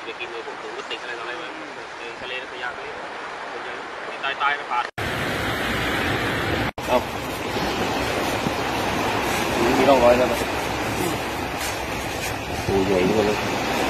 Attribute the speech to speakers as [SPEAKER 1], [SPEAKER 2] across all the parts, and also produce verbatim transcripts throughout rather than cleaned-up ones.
[SPEAKER 1] ไปกินเลยพวกถุงพลาสติกอะไรต่ออะไรมาในทะเลขยะนี่คนจะตายตายก็ผ่านเอามีร่องรอยแล้วมั้ยโอ้ใหญ่เลย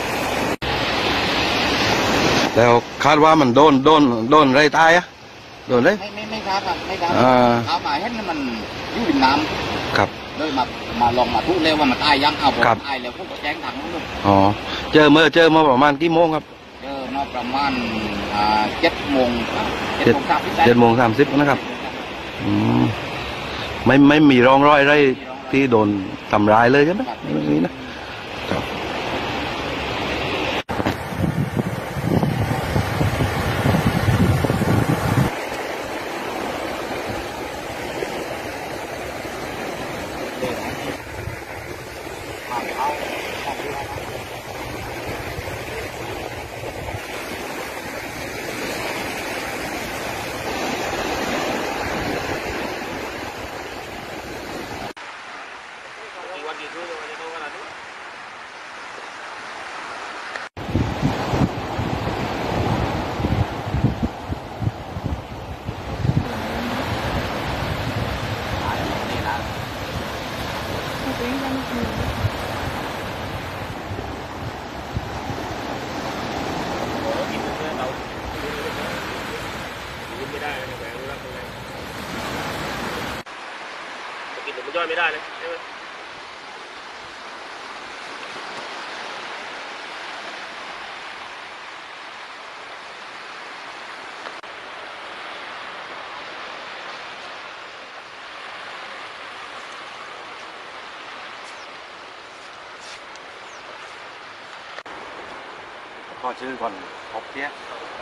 [SPEAKER 1] แล้วคาดว่ามันโดนโดนโดนอะไรตายอะโดนเลย
[SPEAKER 2] ไม่ไม่ไม่ครับไม่ครับเอาหมายให้มันยุ่งน้ำ
[SPEAKER 1] ครับ
[SPEAKER 2] เลยมามาลองมาทุกเร็วว่ามันตายยังเอาผมตายแล้วพวกแจ้งถังลูก
[SPEAKER 1] อ๋อเจอเมื่อเจอมาประมาณกี่โมงครับ
[SPEAKER 2] เจอมาประมาณอ่าเจ็ดโมง
[SPEAKER 1] เจ็ดโมงสามสิบเจ็ดโมงสามสิบนะครับอืมไม่ไม่มีร่องรอยอะไรที่โดนทำร้ายเลยใช่ไหมนี่นะครับย่อยไม่ได้เลยใช่ไหมขอชื่อก่อนขอบเทีย